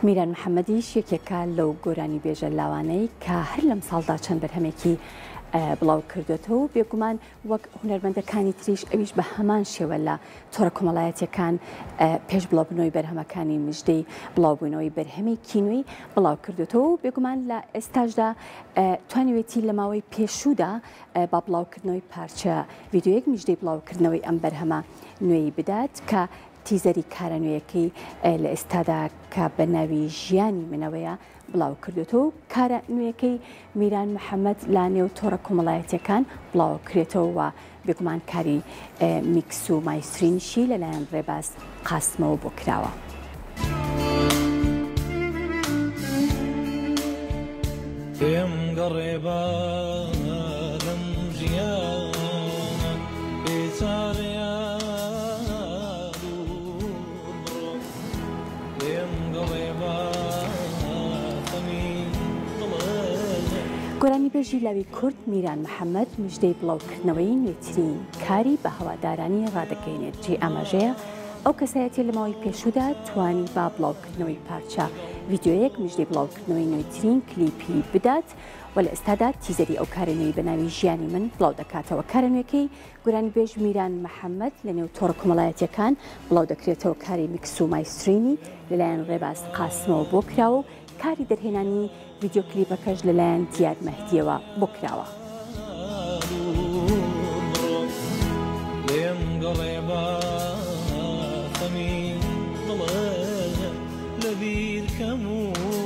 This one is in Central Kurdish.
میران محەممەدیش یەکێکە لەو گۆرانیبێژە لاوانەی کە هەر لەم ساڵدا چەند بەرهەمێکی بڵاو کردوێتەوە و بێگومان وەک هونەرمەندەکانی تریش ئەویش بە هەمان شێوە لە تۆڕە کۆمەڵایەتیەکان پێش بڵاوبوونەوەی بەرهەمەکانی مژدەی بڵاوبوونەوەی بەرهەمی کینوی بڵاو کردوێتەوە و بێگومان لە ئێستاشدا توانیوێتی لە ماوەی پێشوودا با بڵاوکردنەوەی پارچە ڤیدیۆیەک مژدەی بڵاوکردنەوەی ئەم بەرهەمە نوێی بدات کە تیزەری کارە نوێیەکەی لە ئێستادا کە بە ناوی ژیانی منەوەیە بڵاو کردوێتەوە کارە نوێیەکەی میران محەممەد لا نێو تۆڕە کۆمەڵایەتیەکان بڵاو کرێتەوە و بێگومان کاری میکس و مایسترینشی لەلایەن ڕێباز قاسمەوە بۆ کراوە. گۆرانیبێژی لاوی کورد میران محەممەد مژدەی بڵاوکردنەوەی نوێترین کاری بە هەوادارانی ڕادەگەیەنێت جێ ئاماژەیە ئەو کەسایەتی لە ماوەی پێشوودا توانی با بڵاوکردنەوەی پارچە ڤیدیۆیەک مژدەی بڵاوکردنەوەی نوێترین کلیپی بدات و لە ئێستادا تیزەری ئەو کارە نوێی بە ناوی ژیانی من بڵاو دەکاتەوە. کارە نوێیەکەی گۆرانیبێژ میران محەممەد لە نێو تۆڕە کۆمەڵایەتیەکان بڵاو دەکرێتەوە کاری میکس و مایسترینی لەلایەن ڕێباز قاسمەوە بۆ کراوە و کاری دەرهێنانی ڤیدیۆ کلیپەکەش لەلایەن دیار مەهدیەوە بۆ کراوە. لبير كمو